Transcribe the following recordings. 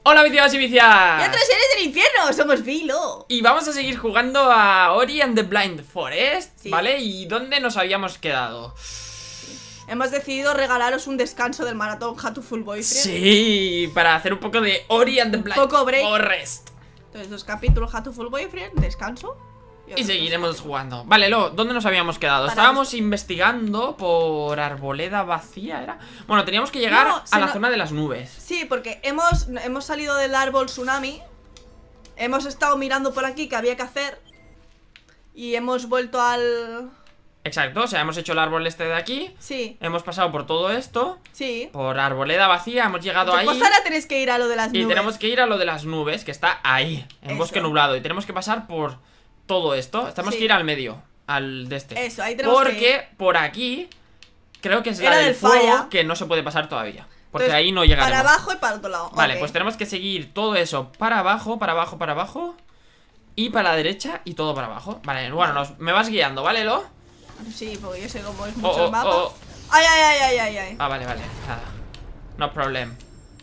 Hola viciados y vicias. ¡Y otros seres del infierno! ¡Somos Vilo! Y vamos a seguir jugando a Ori and the Blind Forest, sí. ¿Vale? ¿Y dónde nos habíamos quedado? Hemos decidido regalaros un descanso del maratón Hatoful Boyfriend. Sí, para hacer un poco de Ori and the Blind Forest. Entonces 2 capítulos Hatoful Boyfriend, descanso. Y seguiremos jugando. Vale, Lo, ¿dónde nos habíamos quedado? Estábamos investigando por Arboleda Vacía, ¿era? Bueno, teníamos que llegar a la zona de las nubes. Sí, porque hemos salido del árbol tsunami. Hemos estado mirando por aquí qué había que hacer. Y hemos vuelto al... Exacto, o sea, hemos hecho el árbol este de aquí. Sí. Hemos pasado por todo esto. Sí. Por Arboleda Vacía, hemos llegado ahí. Pues ahora tenéis que ir a lo de las nubes. Y tenemos que ir a lo de las nubes, que está ahí, en Bosque Nublado. Y tenemos que pasar por todo esto. Tenemos que ir al medio, al de este. Eso, ahí tenemos que ir. Por aquí creo que es la del fuego, que no se puede pasar todavía. Porque entonces, ahí no llegaremos. Para abajo y para otro lado. Vale, pues tenemos que seguir todo eso para abajo, para abajo, para abajo. Y para la derecha y todo para abajo. Vale, bueno, me vas guiando, ¿vale, Lo? Sí, porque yo sé cómo es mucho el mapa. Ay. Ah, vale, nada. No problem.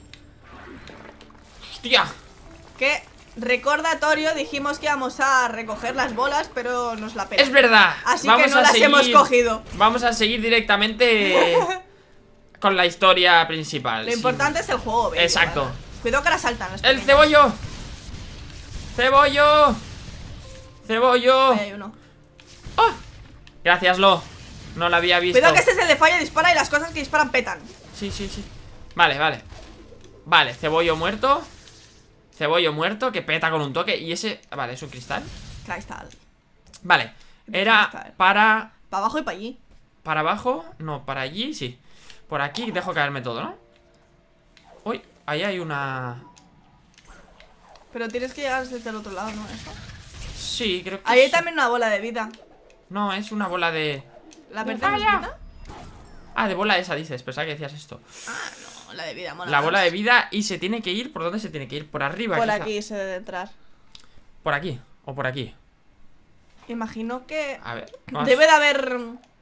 ¡Hostia! Que recordatorio, dijimos que íbamos a recoger las bolas, pero nos la pela. Es verdad. Así que no las hemos cogido. Vamos a seguir directamente con la historia principal. Lo importante es el juego, baby. Exacto. ¿Vale? Cuidado que ahora saltan. ¡El cebollo! ¡Cebollo! ¡Cebollo! Ahí hay uno. ¡Oh! Gracias, Lo. No lo había visto. Cuidado que este es el de falla, dispara y las cosas que disparan petan. Sí. Vale. Vale, cebollo muerto. Cebollo muerto, que peta con un toque. Y ese... Vale, es un cristal. Cristal. Vale, era para... Para abajo y para allí. ¿Para abajo? No, para allí, sí. Por aquí dejo caerme todo, ¿no? Uy, ahí hay una... Pero tienes que llegar desde el otro lado, ¿no? ¿Eso? Sí, creo que ahí hay sí. también una bola de vida. No, es una bola de... ¿La verde no es vida? Ah, de bola esa dices, pensaba que decías esto. Ah, no, la de vida, mola. La bola de vida y se tiene que ir... ¿Por dónde se tiene que ir? Por arriba. Por quizá. aquí se debe entrar. ¿Por aquí? ¿O por aquí? Imagino que... A ver. Debe de haber...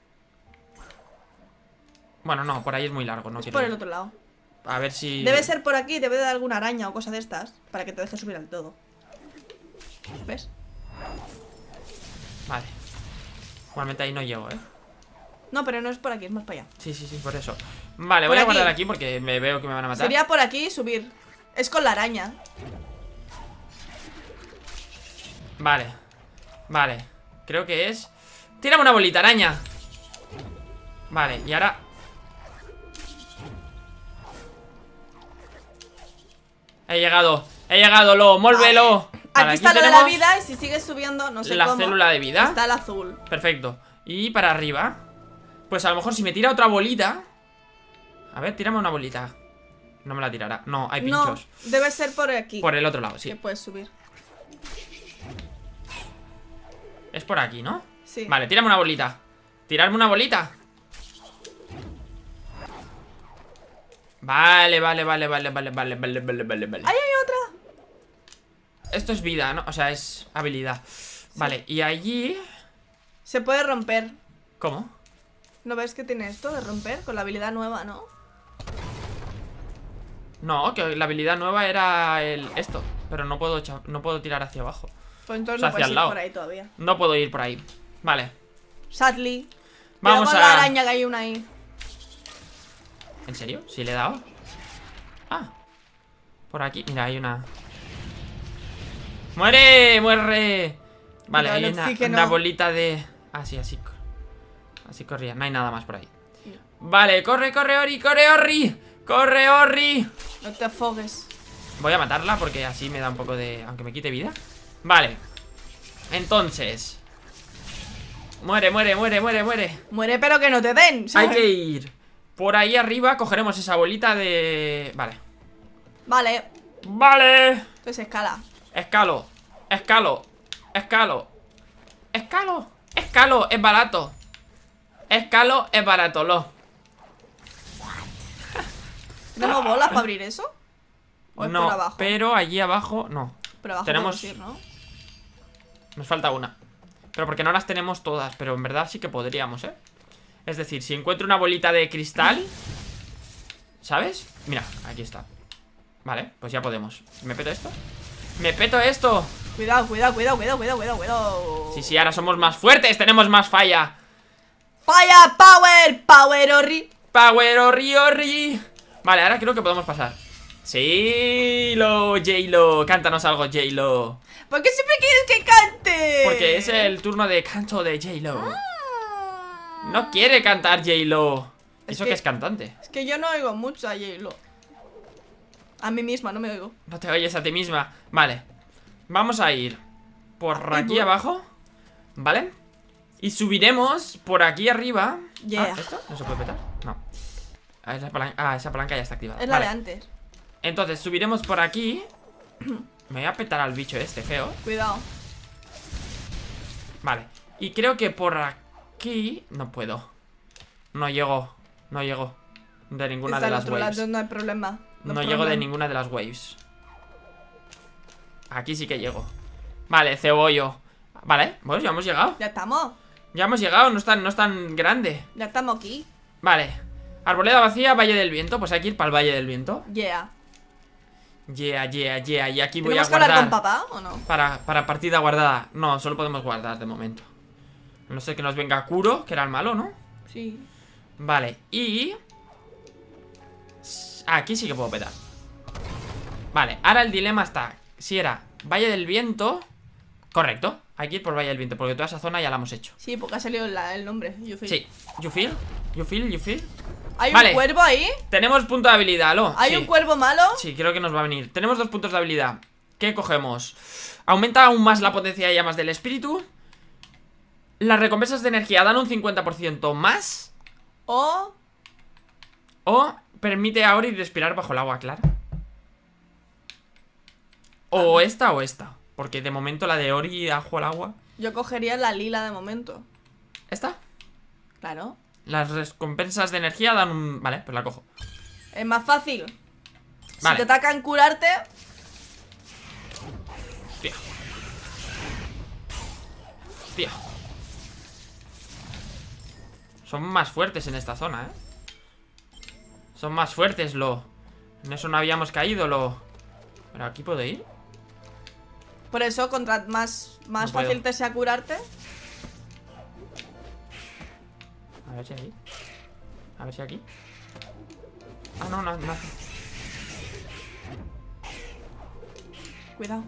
Bueno, no, por ahí es muy largo, no es quiero por ir. el otro lado. A ver si... Debe ser por aquí, debe de haber alguna araña o cosa de estas para que te deje subir al todo. ¿Ves? Vale. Igualmente ahí no llego, ¿eh? No, pero no es por aquí, es más para allá. Sí, por eso. Vale, voy a guardar aquí porque me veo que me van a matar. Sería por aquí y subir. Es con la araña. Vale. Creo que es... ¡Tírame una bolita, araña! Vale, y ahora... He llegado, Lo, mólvelo. Aquí está lo de la vida y si sigues subiendo, no sé la cómo, célula de vida. está el azul. Perfecto. Y para arriba, pues a lo mejor si me tira otra bolita. A ver, tírame una bolita. No me la tirará. No, hay pinchos. No, debe ser por aquí. Por el otro lado, sí. Que puedes subir. Es por aquí, ¿no? Sí. Vale, tírame una bolita. Tirarme una bolita. Vale. Ahí hay otra. Esto es vida, ¿no? O sea, es habilidad. Vale, y allí... Se puede romper. ¿Cómo? ¿No ves que tiene esto de romper? Con la habilidad nueva, ¿no? No, que la habilidad nueva era esto. Pero no puedo tirar hacia abajo. Pues entonces O sea, no puedes hacia el ir lado. por ahí todavía. No puedo ir por ahí. Vale. Sadly. Vamos con la araña que hay una ahí. ¿En serio? ¿Sí le he dado? Ah. Por aquí. Mira, hay una... ¡Muere! Vale, Pero hay una bolita de... Así corría. No hay nada más por ahí. Vale, corre, Ori. ¡Corre, Ori! No te afogues. Voy a matarla porque así me da un poco de... Aunque me quite vida. Vale. Entonces... Muere. Muere pero que no te den, ¿sabes? Hay que ir por ahí arriba, cogeremos esa bolita de... Vale. Entonces escala. Escalo, es barato. Lo. ¿Tenemos bolas para abrir eso? ¿O es No, por abajo? pero allí abajo no. Por abajo tenemos... podemos ir, ¿no? Nos falta una. Pero porque no las tenemos todas. Pero en verdad sí que podríamos, ¿eh? Es decir, si encuentro una bolita de cristal, ¿sabes? Mira, aquí está. Vale, pues ya podemos. ¿Me peto esto? ¡Me peto esto! Cuidado, cuidado, cuidado, cuidado, cuidado, cuidado, cuidado. Sí, ahora somos más fuertes, tenemos más falla. ¡Falla! ¡Power! ¡Power, Orri! ¡Power, Orri, Orri! Vale, ahora creo que podemos pasar. Sí, J-Lo, cántanos algo, J-Lo. ¿Por qué siempre quieres que cante? Porque es el turno de canto de J-Lo. No quiere cantar J-Lo. Eso que es cantante. Es que yo no oigo mucho a J-Lo. A mí misma, no me oigo. No te oyes a ti misma. Vale, vamos a ir por aquí abajo. ¿Vale? Y subiremos por aquí arriba. ¿Esto? ¿No se puede petar? No. Esa palanca ya está activada. Es la de antes. Entonces subiremos por aquí. Me voy a petar al bicho este feo. Cuidado. Vale, y creo que por aquí no puedo. No llego. No llego de ninguna de las waves. No hay problema. No llego de ninguna de las waves. Aquí sí que llego. Vale, cebollo. Vale, pues ya hemos llegado. Ya estamos. Ya hemos llegado, no es tan grande. Ya estamos aquí. Vale, arboleda vacía, Valle del Viento. Pues hay que ir para el Valle del Viento. Yeah. Y aquí voy a ¿Tenemos que guardar hablar con papá o no? para partida guardada. No, solo podemos guardar de momento. No sé que nos venga Kuro, que era el malo, ¿no? Sí. Vale, y... aquí sí que puedo petar. Vale, ahora el dilema está. Si era Valle del Viento. Correcto, hay que ir por Valle del Viento, porque toda esa zona ya la hemos hecho. Sí, porque ha salido el nombre, you feel. Sí, you feel. ¿Hay Vale. un cuervo ahí? Tenemos punto de habilidad, ¿lo? ¿Hay un cuervo malo? Sí, creo que nos va a venir. Tenemos 2 puntos de habilidad. ¿Qué cogemos? Aumenta aún más la potencia de llamas del espíritu. Las recompensas de energía dan un 50% más. O permite ahora y respirar bajo el agua, claro. O esta. Porque de momento la de Ori bajo el agua. Yo cogería la lila de momento. ¿Esta? Claro. Las recompensas de energía dan un... Vale, pues la cojo. Es más fácil. Vale. Si te atacan curarte. Hostia. Son más fuertes en esta zona, Son más fuertes, En eso no habíamos caído, Pero aquí puedo ir. Por eso, contra más No fácil puedo. te sea curarte. A ver si aquí. A ver si aquí. Ah, no. Cuidado.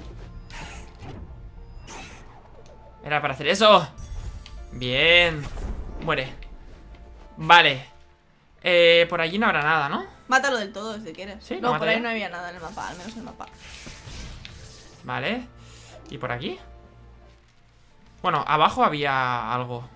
Era para hacer eso. Bien. Muere. Vale. Por allí no habrá nada, ¿no? Mátalo del todo si quieres. Sí, no, por ahí ya. no había nada en el mapa, al menos en el mapa. Vale. ¿Y por aquí? Bueno, abajo había algo.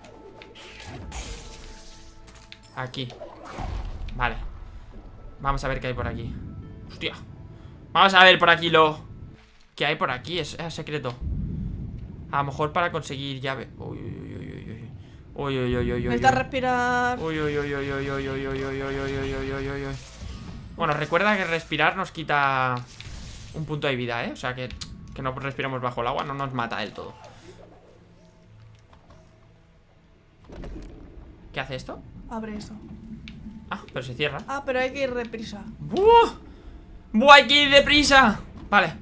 Aquí. Vale. Vamos a ver qué hay por aquí. Hostia. Vamos a ver por aquí ¿qué hay por aquí? Es secreto. A lo mejor para conseguir llave. Uy. Necesitas respirar. Uy. Bueno, recuerda que respirar nos quita un punto de vida, O sea que no respiramos bajo el agua no nos mata del todo. ¿Qué hace esto? Abre eso. Ah, pero se cierra. Ah, pero hay que ir deprisa. ¡Buah! ¡Buah, hay que ir deprisa! Vale.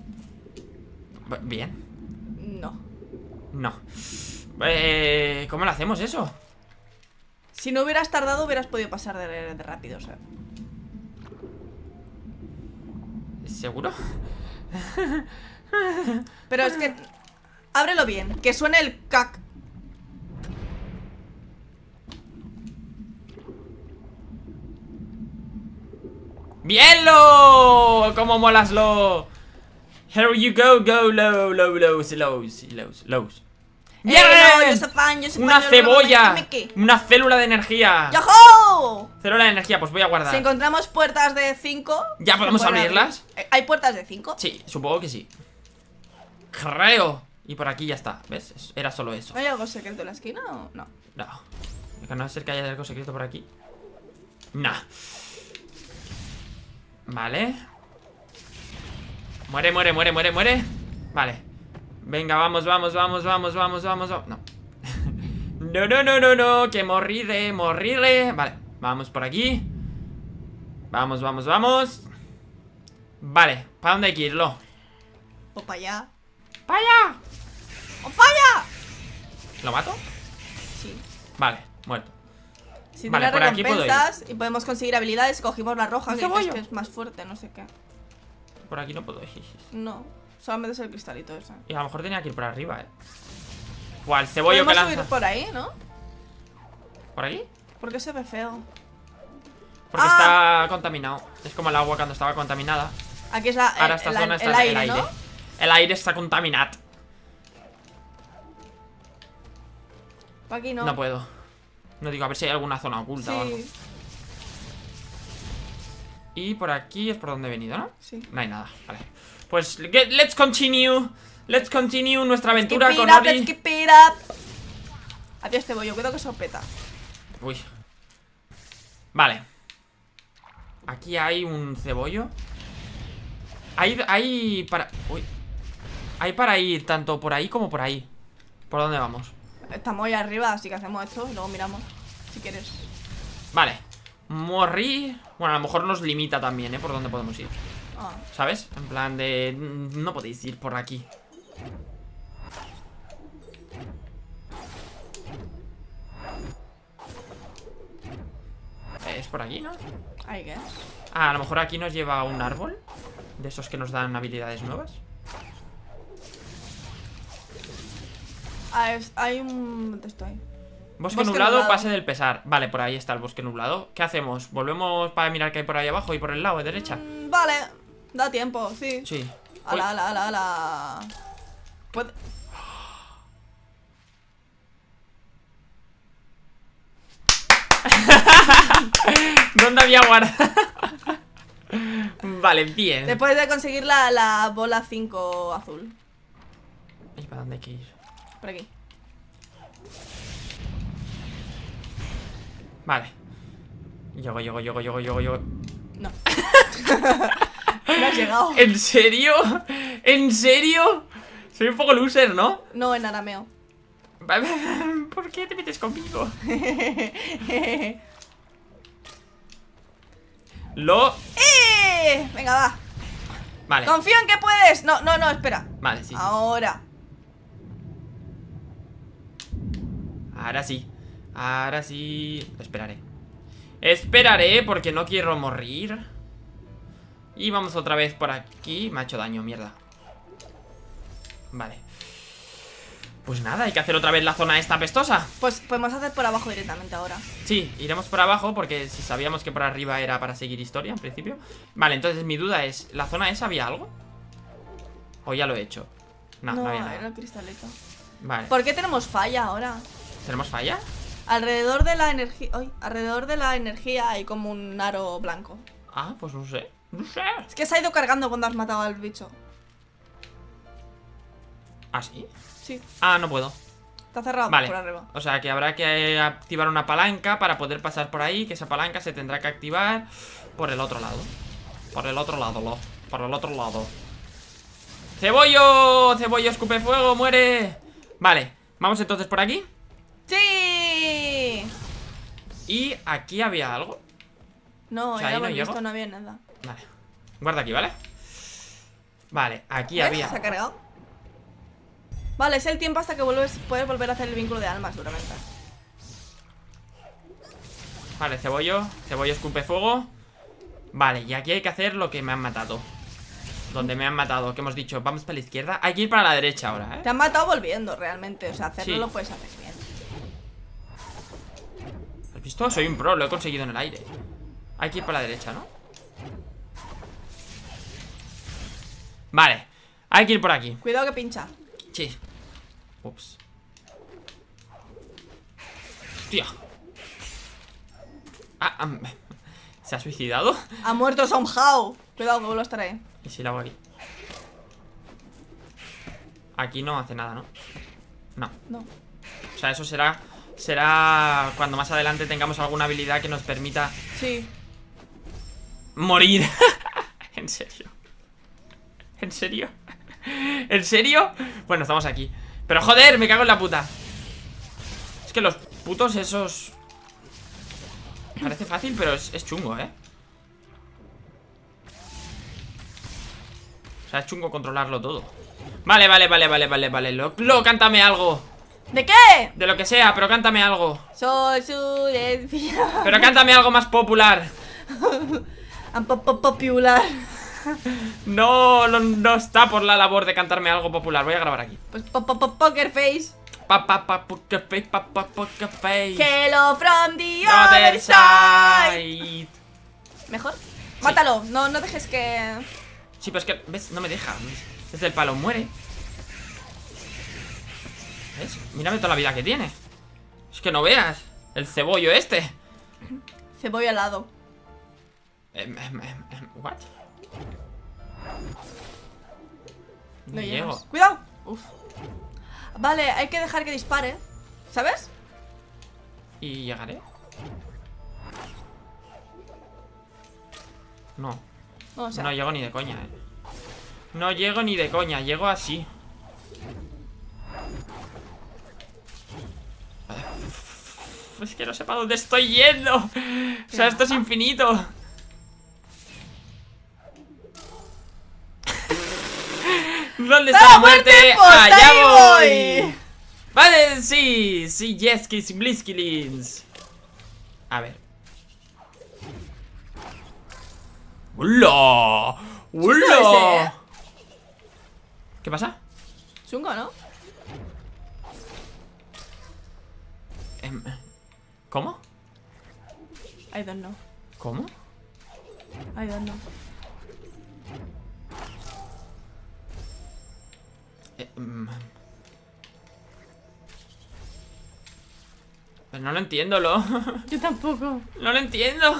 Bien. No. ¿Cómo lo hacemos eso? Si no hubieras tardado, hubieras podido pasar de rápido, ¿Seguro? Pero es que... ábrelo bien, que suene el cac. ¡Bien, Lo! ¿Cómo molas, Lo? Here you go, lows. ¡Bien! Yo soy fan, ¡Una cebolla! ¡Una célula de energía! ¡Yojo! Célula de energía, pues voy a guardar. Si encontramos puertas de 5... ¿Ya podemos abrirlas? ¿Hay puertas de 5? Sí, supongo que sí. Creo. Y por aquí ya está, ¿ves? Era solo eso. ¿Hay algo secreto en la esquina o no? No. A no ser que haya algo secreto por aquí. Nah. Vale. Muere. Vale. Venga, vamos. No. No. Que morrile. Vale, vamos por aquí. Vamos. Vale, ¿para dónde hay que irlo? O para allá. ¡Para allá! ¡O para allá! ¿Lo mato? Sí. Vale, muerto. Si Vale, tiene por aquí puedo ir. recompensas y podemos conseguir habilidades, cogimos la roja, ¿Un que dices cebollo? que es más fuerte, no sé qué. Por aquí no puedo ir. No, solamente es el cristalito ese. Y a lo mejor tenía que ir por arriba, Buah, el cebollo que Podemos lanza. subir por ahí, ¿no? ¿Por aquí? Porque se ve feo. Porque Ah. está contaminado. Es como el agua cuando estaba contaminada. Aquí es la, Ahora esta zona está el aire, ¿no? El aire está contaminado. Por aquí no. No puedo. No digo, a ver si hay alguna zona oculta o algo. Sí, Y por aquí es por donde he venido, ¿no? sí. No hay nada, vale. Pues let's continue. Let's continue nuestra aventura Skip con it up, Ori. let's skip it up. Adiós, cebollo, cuidado que sopeta. Uy. Vale. Aquí hay un cebollo. Hay para... Uy. Hay para ir tanto por ahí como por ahí. ¿Por dónde vamos? Estamos ahí arriba, así que hacemos esto y luego miramos. Si quieres. Vale. Morir... Bueno, a lo mejor nos limita también, por dónde podemos ir. Ah. ¿Sabes? En plan de... No podéis ir por aquí. Es por aquí, ¿no? Ahí que. Ah, a lo mejor aquí nos lleva a un árbol. De esos que nos dan habilidades nuevas. Ah, hay un... ¿Dónde estoy? Bosque nublado, pase del pesar. Vale, por ahí está el bosque nublado. ¿Qué hacemos? ¿Volvemos para mirar qué hay por ahí abajo y por el lado de derecha? Vale, da tiempo, sí. Sí. Ala, ala, ala, ala. Puede... ¿Dónde había guardado? Vale, bien. Después de conseguir la bola 5 azul. ¿Y para dónde hay que ir? Por aquí. Vale. Llego. No. No has llegado. ¿En serio? ¿En serio? Soy un poco loser, ¿no? No, en arameo. ¿Por qué te metes conmigo? Venga, va. Vale. Confío en que puedes. No, espera. Vale, sí. Ahora. Ahora sí. Ahora sí. Esperaré. Esperaré porque no quiero morir. Y vamos otra vez por aquí. Me ha hecho daño, mierda. Vale. Pues nada, hay que hacer otra vez la zona esta apestosa. Pues podemos hacer por abajo directamente ahora. Sí, iremos por abajo porque si sabíamos que por arriba era para seguir historia en principio. Vale, entonces mi duda es, ¿la zona esa había algo? ¿O ya lo he hecho? No había nada. Era el cristalito. Vale. ¿Por qué tenemos falla ahora? ¿Tenemos falla? Alrededor de la energía... alrededor de la energía hay como un aro blanco. Ah, pues no sé. No sé. Es que se ha ido cargando cuando has matado al bicho. ¿Ah, sí? Sí, Ah, no puedo. está cerrado Vale. por arriba. O sea que habrá que activar una palanca para poder pasar por ahí. Que esa palanca se tendrá que activar por el otro lado. Por el otro lado, por el otro lado. ¡Cebollo! ¡Cebollo escupe fuego! ¡Muere! Vale, vamos entonces por aquí. ¡Sí! Y aquí había algo. No, O sea, ya ahí lo no he visto, llego. no había nada. Vale, guarda aquí, ¿vale? Vale, aquí ¿Ves? había... ¿Se ha cargado? Vale, es el tiempo hasta que puedes volver a hacer el vínculo de almas, seguramente. Vale, cebollo escupe fuego. Vale, y aquí hay que hacer lo que me han matado. Donde me han matado, que hemos dicho, vamos para la izquierda. Hay que ir para la derecha ahora, Te han matado volviendo, realmente. O sea, hacerlo Sí. lo puedes hacer bien. ¿Has visto? Soy un pro, lo he conseguido en el aire. Hay que ir para la derecha, ¿no? Vale, hay que ir por aquí. Cuidado que pincha. Sí. Ups. Hostia. ¿Se ha suicidado? Ha muerto somehow. Cuidado que vuelvo a estar ahí. ¿Y si lo hago aquí? Aquí no hace nada, ¿no? No. No. O sea, eso será cuando más adelante tengamos alguna habilidad que nos permita Sí. morir. ¿En serio? ¿En serio? ¿En serio? Bueno, estamos aquí. Pero joder, me cago en la puta. Es que los putos esos... Parece fácil, pero es chungo, ¿eh? sea, es chungo controlarlo todo. Vale. Lo, cántame algo. ¿De qué? De lo que sea, pero cántame algo. Soy su lesbiana. Pero cántame algo más popular. Popular. No está por la labor de cantarme algo popular. Voy a grabar aquí. Pues Poker Face. Poker face. Hello from the Other other side. side. ¿Mejor? Mátalo, no dejes que... Sí, pero es que, ¿ves? No me deja. Desde el palo muere. ¿Ves? Mírame toda la vida que tiene. Es que no veas. El cebollo este. Cebolla al lado. ¿What? No No llegas. llego. Cuidado. Uf. Vale, hay que dejar que dispare. ¿Sabes? ¿Y llegaré? No. No, o sea, No llego ni de coña, No llego ni de coña, llego así. Es que no sé para dónde estoy yendo. O sea, esto es infinito. ¿Dónde está la muerte? Pues ¡Allá ahí voy! Vale, sí, Jeskis Bliskilins. A ver. ¡Hola! ¡Hola! ¿Qué pasa? chungo, ¿no? ¿Cómo? I don't know. ¿Cómo? I don't know. Pero no lo entiendo, lo. Yo tampoco. No lo entiendo.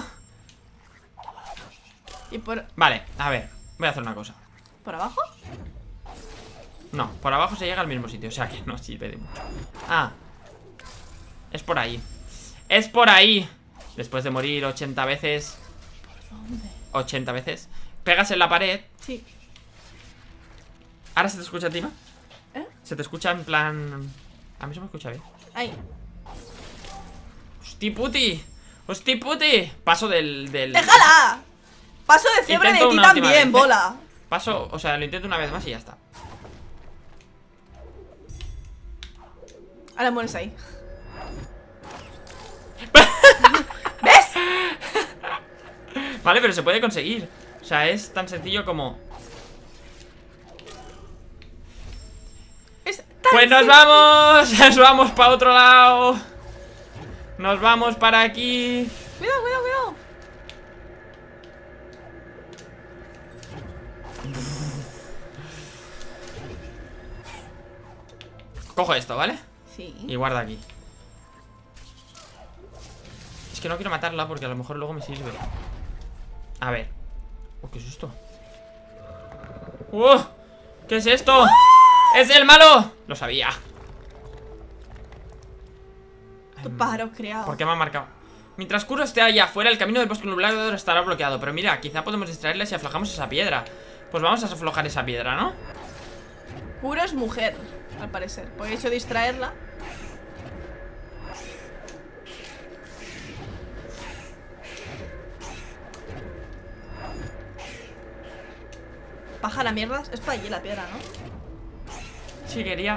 ¿Y por Vale, a ver, voy a hacer una cosa. abajo? No, por abajo se llega al mismo sitio, o sea que no sirve de mucho. Ah, es por ahí. Es por ahí. Después de morir 80 veces. ¿Por dónde? 80 veces. Pegas en la pared. Sí. ¿Ahora se te escucha a ti, Ma? ¿Eh? Se te escucha en plan... A mí se me escucha bien. Ahí. ¡Hosti puti! ¡Hosti puti! Paso del... ¡Déjala! Paso de cebra Intento de ti una última también, vez, ¿eh? bola. Paso, o sea, lo intento una vez más y ya está. Ahora mueres ahí. ¿Ves? Vale, pero se puede conseguir. O sea, es tan sencillo como... Es tan Pues nos vamos. Nos vamos para otro lado. Nos vamos para aquí. Cuidado, cuidado, cuidado. Cojo esto, ¿vale? Sí. Y guarda aquí. Es que no quiero matarla porque a lo mejor luego me sirve. A ver. ¿Qué es esto? ¿Qué es esto? ¡Es el malo! Lo sabía. Tu pájaro criado. ¿Por qué me ha marcado? Mientras Kuro esté allá afuera, el camino del bosque nublado estará bloqueado. Pero mira, quizá podemos distraerle si aflojamos esa piedra. Pues vamos a aflojar esa piedra, ¿no? Kuro es mujer, al parecer. Por eso distraerla. Paja la mierda. Es para allí la piedra, ¿no? Sí, quería.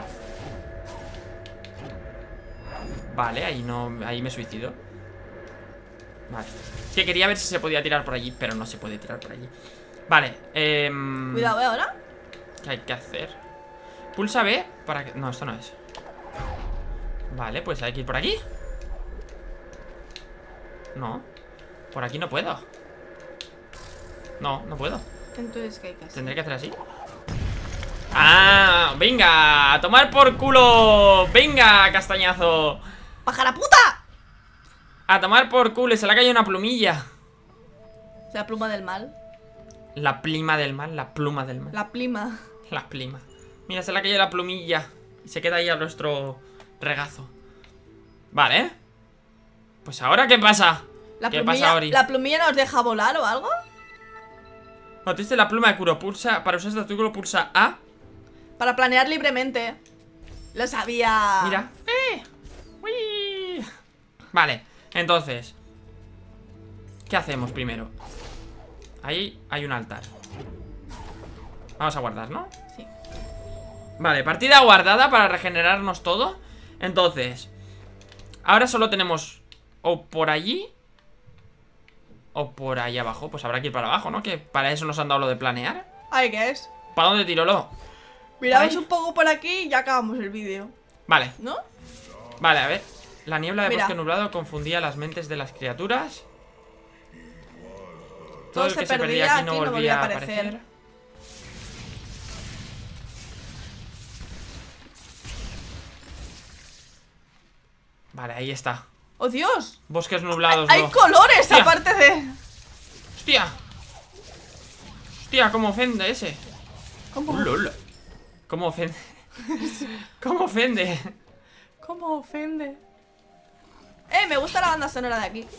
Vale, ahí no. Ahí me suicido. Vale. Es que quería ver si se podía tirar por allí, pero no se puede tirar por allí. Vale, Cuidado, ¿eh? Ahora. ¿qué hay que hacer? Pulsa B para que... No, esto no es. Vale, pues hay que ir por aquí. No. Por aquí no puedo. No, no puedo. Entonces, ¿qué hay que hacer? Tendré que hacer así. ¡Ah! ¡Venga! ¡A tomar por culo! ¡Venga, castañazo! ¡Pájara puta! A tomar por culo, y se le ha caído una plumilla. O sea, pluma del mal. La plima del mal, la pluma del mal. La plima. La plima. Mira, se le ha caído la plumilla. Y se queda ahí a nuestro regazo. Vale. Pues ahora, ¿qué pasa? ¿Qué pasa, Ori? ¿La plumilla nos deja volar o algo? Cuando te dice la pluma de Kuro, pulsa. Para usar este artículo, pulsa A. Para planear libremente. Lo sabía. Mira. Uy. Vale, entonces, ¿qué hacemos primero? Ahí hay un altar. Vamos a guardar, ¿no? Sí. Vale, partida guardada para regenerarnos todo. Entonces, ahora solo tenemos o por allí o por ahí abajo. Pues habrá que ir para abajo, ¿no? Que para eso nos han dado lo de planear. Ahí que es. ¿Para dónde tiro, Lo? Miramos Ahí. un poco por aquí y ya acabamos el vídeo. Vale, ¿No? vale, a ver. La niebla de Mira. bosque nublado confundía las mentes de las criaturas. Todo el se que se perdía perdía aquí aquí, no no volvía volvía a a aparecer. aparecer. Vale, ahí está. ¡Oh, Dios! Bosques nublados, Hay Lo. colores Hostia. aparte de... ¡Hostia! ¡Hostia! ¿Cómo ofende ese? ¿Cómo? ¡Lol! ¿Cómo ofende? ¿Cómo ofende? ¿Cómo ofende? Me gusta la banda sonora de aquí.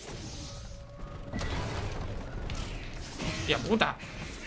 ¡Hostia puta!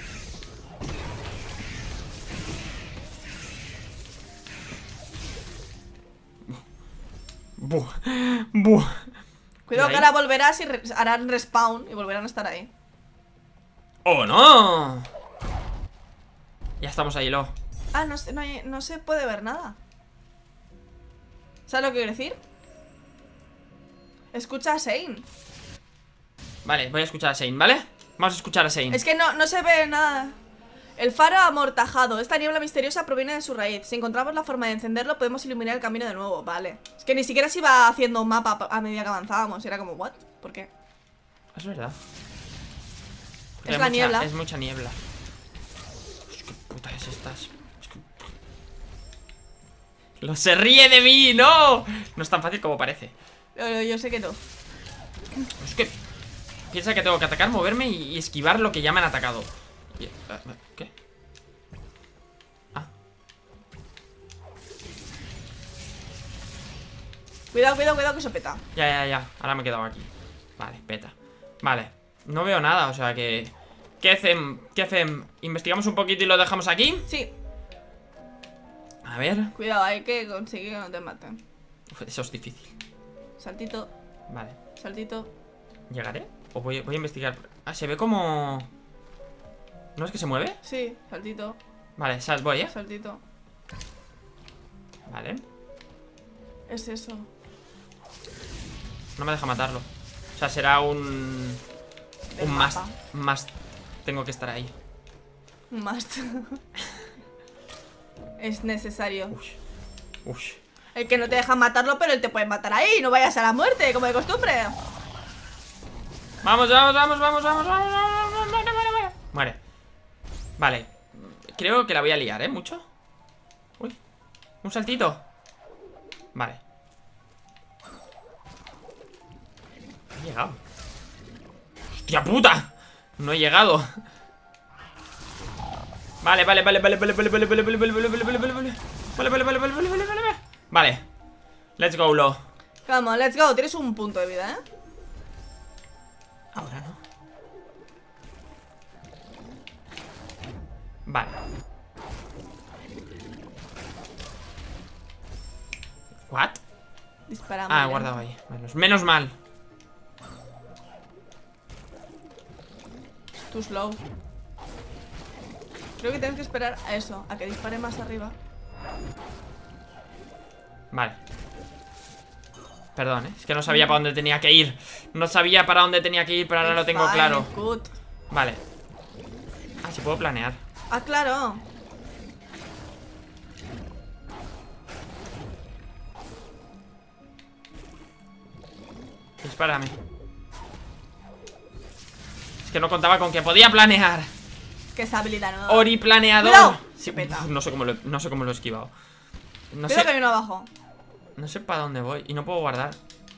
Buh. Buh. Cuidado ¿Y que ahí? ahora volverás y harán respawn y volverán a estar ahí. ¡Oh, no! Ya estamos ahí, Lo. Ah, no se puede ver nada. ¿Sabes lo que quiero decir? Escucha a Shane. Vale, voy a escuchar a Shane, ¿vale? Vamos a escuchar a Shane. Es que no se ve nada. El faro amortajado. Esta niebla misteriosa proviene de su raíz. Si encontramos la forma de encenderlo, podemos iluminar el camino de nuevo. Vale. Es que ni siquiera se iba haciendo un mapa a medida que avanzábamos. Era como, ¿what? ¿Por qué? Es verdad. Es la niebla. Es mucha niebla. ¿Qué puta es estas? ¡Lo se ríe de mí! ¡No! No es tan fácil como parece. Yo sé que no. Es que piensa que tengo que atacar, moverme y esquivar lo que ya me han atacado. ¿Qué? Ah. Cuidado que eso peta. Ya. Ahora me he quedado aquí. Vale, peta. Vale. No veo nada, o sea que... ¿Qué hacen? ¿Investigamos un poquito y lo dejamos aquí? Sí. A ver. Cuidado, hay que conseguir que no te maten. Uf, eso es difícil. Saltito, Vale. saltito. ¿Llegaré? ¿O voy a investigar? Ah, se ve como... ¿No es que se mueve? Sí, saltito, Vale, voy, ¿eh? saltito. Vale. Es eso. No me deja matarlo. O sea, será un... Del Un mapa. más. Tengo que estar ahí. Un must. Es necesario. Uy. El que no te deja matarlo, pero él te puede matar ahí. No vayas a la muerte, como de costumbre. Vamos. Muere. Vale. Creo que la voy a liar, ¿eh? Mucho. Uy. Un saltito. Vale. He llegado. ¡Hostia puta! No he llegado. Vale. Vale. Let's go, Lo. Vamos, let's go. Tienes un punto de vida, ¿eh? Ahora no. Vale. ¿What? Disparamos. Ah, he guardado ahí. Menos mal. Too slow. Creo que tienes que esperar a eso, a que dispare más arriba. Vale. Perdón, es que no sabía para dónde tenía que ir. No sabía para dónde tenía que ir, pero ahora lo tengo Fine, claro. good. Vale. Ah, sí puedo planear. Ah, claro. Dispárame. Es que no contaba con que podía planear. Que esa habilidad no. Ori planeador. ¡Cuidado! Sí, Peta. no sé cómo lo he esquivado. No Creo que sé. hay uno abajo. No sé para dónde voy. Y no puedo guardar.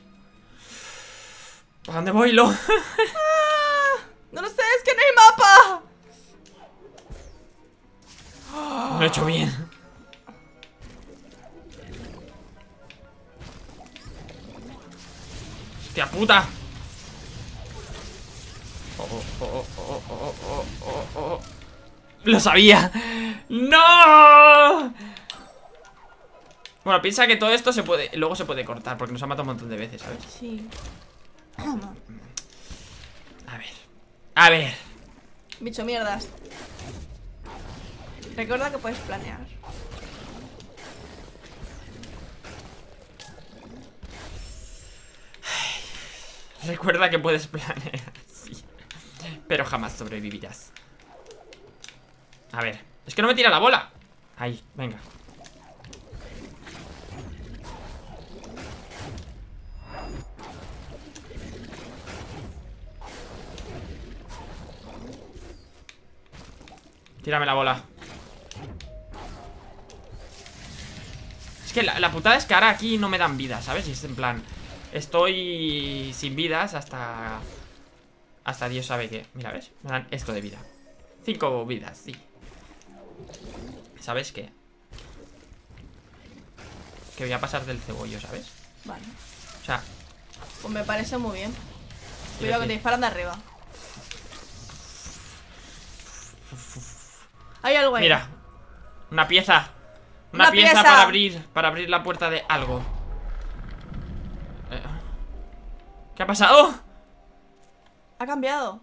¿Para dónde voy, Lo? No lo sé, es que no hay mapa. No lo he hecho bien. ¡Hostia puta! Oh. ¡Lo sabía! ¡No! Bueno, piensa que todo esto se puede... Luego se puede cortar, porque nos ha matado un montón de veces, ¿sabes? Sí. A ver. Bicho mierdas. Recuerda que puedes planear. Recuerda que puedes planear. Sí. Pero jamás sobrevivirás. A ver. Es que no me tira la bola. Ahí, venga. Tírame la bola. Es que la putada es que ahora aquí no me dan vida, ¿sabes? Y es en plan... Estoy sin vidas hasta... Hasta Dios sabe qué. Mira, ¿ves? Me dan esto de vida. 5 vidas, sí. ¿Sabes qué? Que voy a pasar del cebollo, ¿sabes? Vale. O sea... Pues me parece muy bien. Cuidado que te disparan de arriba. Hay algo ahí. Mira. Una pieza. Una pieza para abrir la puerta de algo. ¿Qué ha pasado? Ha cambiado.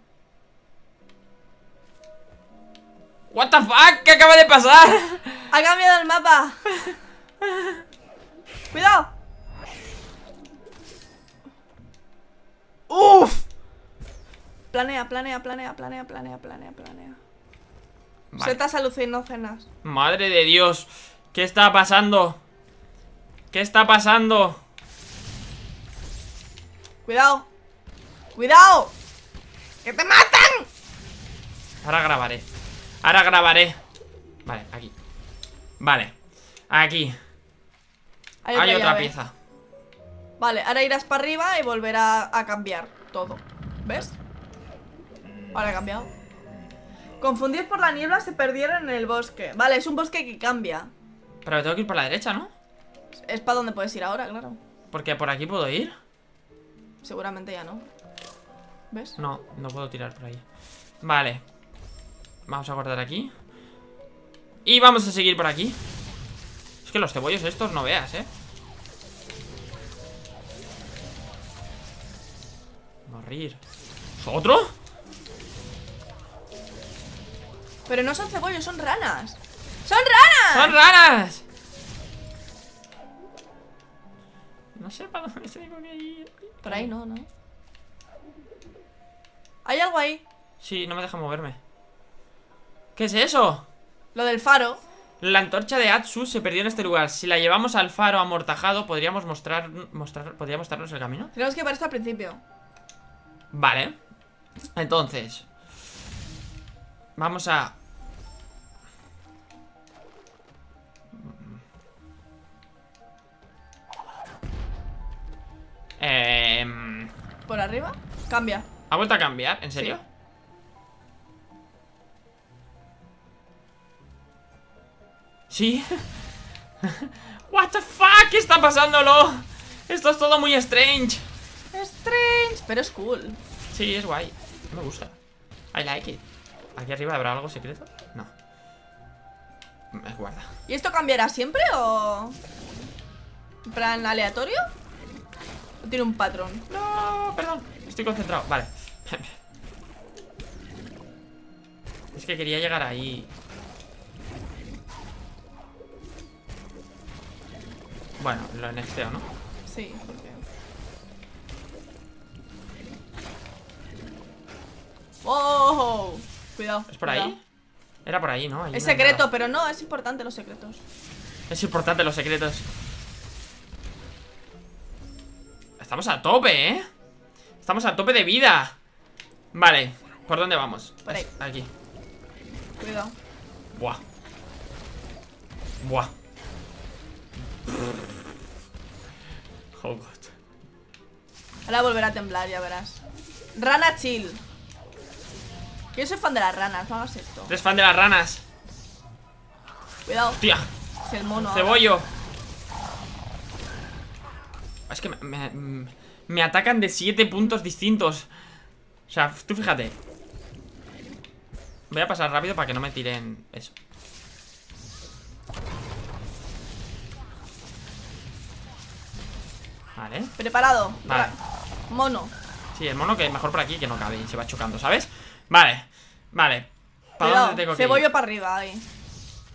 What the fuck, ¿qué acaba de pasar? Ha cambiado el mapa. Cuidado. Uf. Planea. Vale. Setas alucinógenas. Madre de Dios. ¿Qué está pasando? ¿Qué está pasando? Cuidado. Cuidado. ¡Que te matan! Ahora grabaré. Ahora grabaré. Vale, aquí. Vale, aquí. Hay otra llave. pieza. Vale, ahora irás para arriba y volverá a cambiar todo. ¿Ves? Ahora ha cambiado. Confundidos por la niebla se perdieron en el bosque. Vale, es un bosque que cambia. Pero tengo que ir por la derecha, ¿no? Es para donde puedes ir ahora, claro. Porque por aquí puedo ir. Seguramente ya no. ¿Ves? No, no puedo tirar por ahí. Vale. Vamos a guardar aquí. Y vamos a seguir por aquí. Es que los cebollos estos no veas, ¿eh? Morir. ¿Otro? Pero no son cebollos, son ranas. ¡Son ranas! ¡Son ranas! No sé para dónde tengo que ir. Por ahí no. ¿Hay algo ahí? Sí, no me deja moverme. ¿Qué es eso? Lo del faro. La antorcha de Atsu se perdió en este lugar. Si la llevamos al faro amortajado, ¿podríamos ¿podría mostrarnos el camino? Tenemos que ir para esto al principio. Vale. Entonces vamos a... ¿Por arriba? Cambia. ¿Ha vuelto a cambiar? ¿En serio? ¿Sí? What the fuck, ¿qué está pasándolo? Esto es todo muy strange. Strange, pero es cool. Sí, es guay. Me gusta. I like it. ¿Aquí arriba habrá algo secreto? No. Me guarda. ¿Y esto cambiará siempre o...? ¿En plan aleatorio? ¿O tiene un patrón? No, perdón. Estoy concentrado. Vale. Es que quería llegar ahí. Bueno, lo nexteo, ¿no? Sí, porque... ¡Oh! Cuidado. ¿Es por cuidado. ahí? Era por ahí, ¿no? Ahí Es no hay secreto, nada. pero no, es importante los secretos. Es importante los secretos. Estamos a tope, ¿eh? Estamos a tope de vida. Vale, ¿por dónde vamos? Por ahí. Aquí. Cuidado. Buah. Buah. Oh god. Ahora volverá a temblar, ya verás. Rana chill. Yo soy fan de las ranas, no hagas esto. ¿Eres fan de las ranas? Cuidado. Tía. Es el mono. ahora. Cebollo. Es que me atacan de 7 puntos distintos. O sea, tú fíjate. Voy a pasar rápido para que no me tiren eso. Vale. Preparado. Vale. Mono. Sí, el mono que es mejor por aquí que no cabe y se va chocando, ¿sabes? Vale, vale. ¿Para Cuidado, dónde tengo que cebollo ir? para arriba ahí.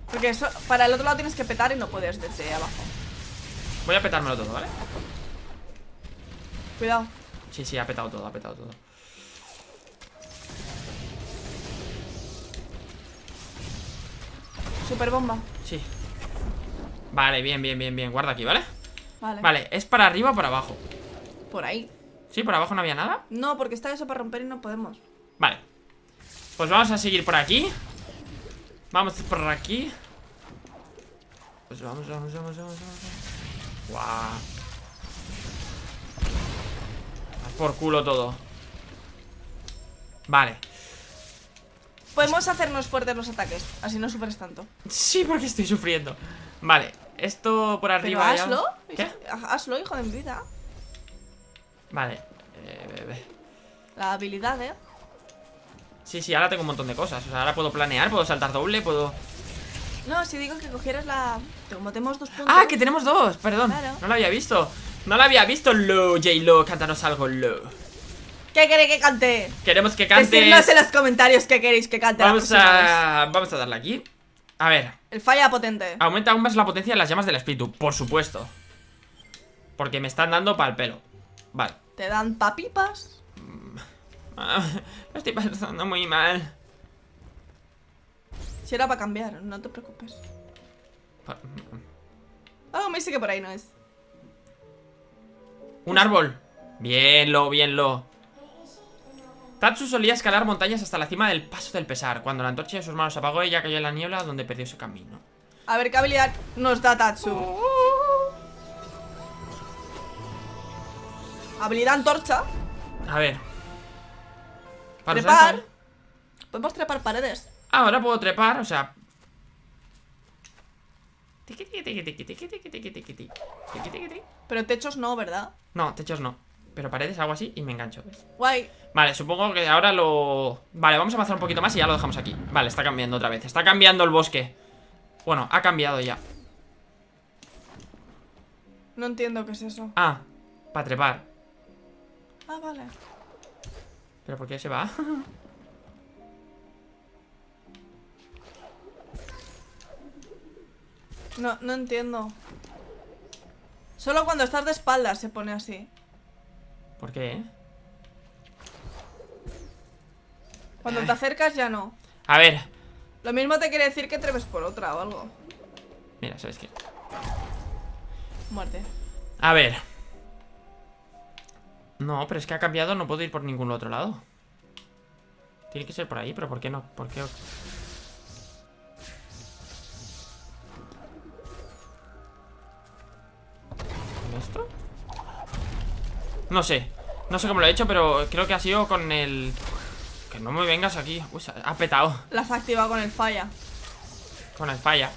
Porque eso, para el otro lado tienes que petar y no puedes desde abajo. Voy a petármelo todo, ¿vale? Cuidado. Sí, sí, ha petado todo, ha petado todo. Super bomba. Sí. Vale, bien, bien, bien, bien. Guarda aquí, ¿vale? Vale. Vale, ¿es para arriba o para abajo? Por ahí. ¿Sí? ¿Por abajo no había nada? No, porque está eso para romper y no podemos. Vale. Pues vamos a seguir por aquí. Vamos por aquí. Pues vamos. Guau. Por culo todo. Vale. Podemos hacernos fuertes los ataques, así no sufres tanto. Sí, porque estoy sufriendo. Vale, esto por Pero arriba ya... hazlo. ¿Qué? Hazlo, hijo de mi vida. Vale. La habilidad, Sí, sí, ahora tengo un montón de cosas. O sea, ahora puedo planear, puedo saltar doble, puedo... No, si digo que cogieras la... Como tenemos 2 puntos... ¡Ah, que tenemos 2! Perdón, Claro. no lo había visto. No lo había visto, Lo. J-Lo, cántanos algo, Lo. ¿Qué queréis que cante? Queremos que cantes... Decidnos en los comentarios qué queréis que cante la próxima vez. Vamos a darle aquí. A ver. El falla potente. Aumenta aún más la potencia de las llamas del espíritu, por supuesto. Porque me están dando pa'l pelo. Vale. ¿Te dan papipas? Lo estoy pasando muy mal. Si era para cambiar, no te preocupes. Algo me dice que por ahí no es. Un árbol. Bien, Lo. Tatsu solía escalar montañas hasta la cima del Paso del Pesar. Cuando la antorcha de sus manos se apagó, ella cayó en la niebla donde perdió su camino. A ver qué habilidad nos da Tatsu. Habilidad antorcha. A ver. Para Trepar. usar- Podemos trepar paredes. Ahora puedo trepar, o sea... Pero techos no, ¿verdad? No, techos no. Pero paredes, algo así y me engancho, ¿ves? Guay. Vale, supongo que ahora lo... Vale, vamos a avanzar un poquito más y ya lo dejamos aquí. Vale, está cambiando otra vez. Está cambiando el bosque. Bueno, ha cambiado ya. No entiendo qué es eso. Ah, para trepar. Ah, vale. ¿Pero por qué se va? No entiendo. Solo cuando estás de espaldas se pone así. ¿Por qué? Cuando te acercas ya no. A ver. Lo mismo te quiere decir que trepes por otra o algo. Mira, ¿sabes qué? Muerte. A ver. No, pero es que ha cambiado, no puedo ir por ningún otro lado. Tiene que ser por ahí, pero ¿por qué no? ¿Por qué? ¿Con esto? No sé. No sé cómo lo he hecho, pero creo que ha sido con el... Que no me vengas aquí. Uy, ha petado. La has activado con el falla. Con el falla.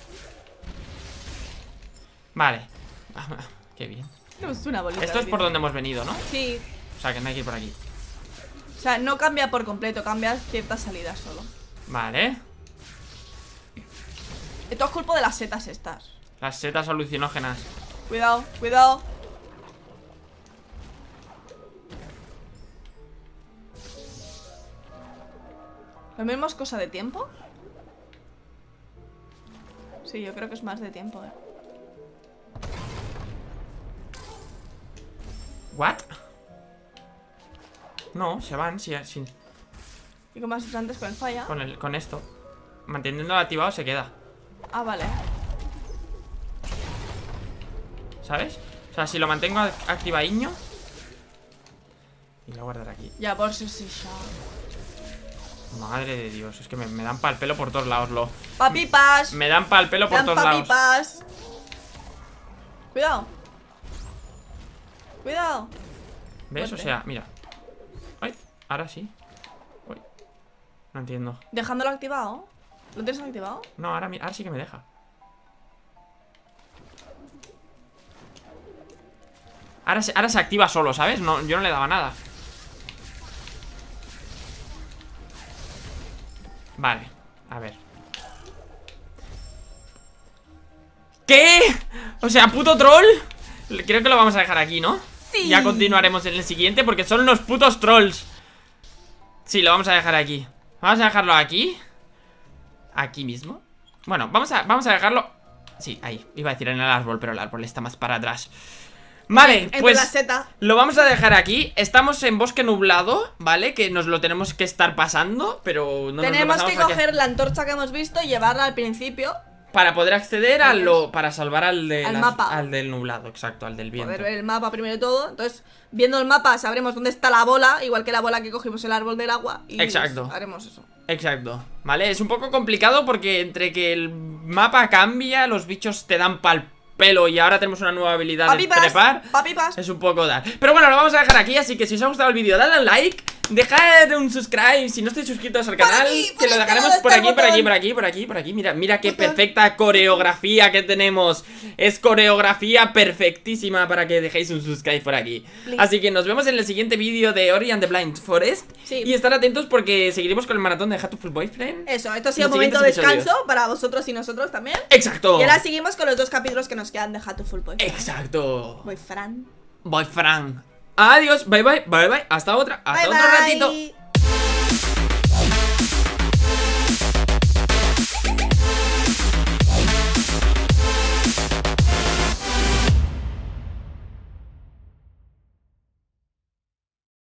Vale. Qué bien. Es una bolita. Esto es por donde hemos venido, ¿no? Sí. O sea, que no hay que ir por aquí. O sea, no cambia por completo, cambia ciertas salidas solo. Vale. Esto es culpa de las setas estas. Las setas alucinógenas. Cuidado, cuidado. ¿Lo mismo es cosa de tiempo? Sí, yo creo que es más de tiempo, ¿What? No, se van sin... ¿Y cómo has hecho antes con el falla? Con esto. Manteniéndolo activado se queda. Ah, vale. ¿Sabes? O sea, si lo mantengo activaiño. Y lo guardaré aquí. Ya, por si sí, ya. Madre de Dios, es que me dan pa'l pelo por todos lados, lo. ¡Papipas! Me dan pa'l pelo por Dan todos lados. papipas. Cuidado. Cuidado. ¿Ves? Fuerte. O sea, mira. Ay, ahora sí. Uy. No entiendo. Dejándolo activado. ¿Lo tienes activado? No, ahora sí que me deja. Ahora se activa solo, ¿sabes? No, yo no le daba nada. Vale, a ver. ¿Qué? O sea, puto troll. Creo que lo vamos a dejar aquí, ¿no? Sí. Ya continuaremos en el siguiente porque son unos putos trolls. Sí, lo vamos a dejar aquí. Vamos a dejarlo aquí. Aquí mismo. Bueno, vamos a dejarlo. Sí, ahí, iba a decir en el árbol, pero el árbol está más para atrás. Vale, Entre pues la seta. lo vamos a dejar aquí. Estamos en bosque nublado, ¿vale? Que nos lo tenemos que estar pasando, pero no Tenemos nos lo que pasamos coger la antorcha que hemos visto y llevarla al principio. para poder acceder a para salvar al mapa. al del nublado, exacto, al del viento. Poder ver el mapa primero de todo. Entonces, viendo el mapa sabremos dónde está la bola, igual que la bola que cogimos en el árbol del agua. Y Exacto. haremos eso. Exacto, ¿vale? Es un poco complicado porque entre que el mapa cambia, los bichos te dan pal pelo y ahora tenemos una nueva habilidad de trepar. Papipas. Es un poco dar. Pero bueno, lo vamos a dejar aquí, así que si os ha gustado el vídeo, dadle un like, dejad un subscribe si no estáis suscritos al canal, que lo dejaremos por aquí, por aquí. Mira qué perfecta coreografía que tenemos. Es coreografía perfectísima para que dejéis un subscribe por aquí. Así que nos vemos en el siguiente vídeo de Ori and the Blind Forest. Sí. Y estar atentos porque seguiremos con el maratón de Hatoful Boyfriend. Eso, esto ha sido un Los momento de siguientes descanso para vosotros y nosotros también. Exacto. Y ahora seguimos con los 2 capítulos que nos quedan de Hatoful Boyfriend. Exacto. Boyfriend. Boyfriend. Adiós, bye bye, hasta otra, hasta Bye, otro bye. ratito.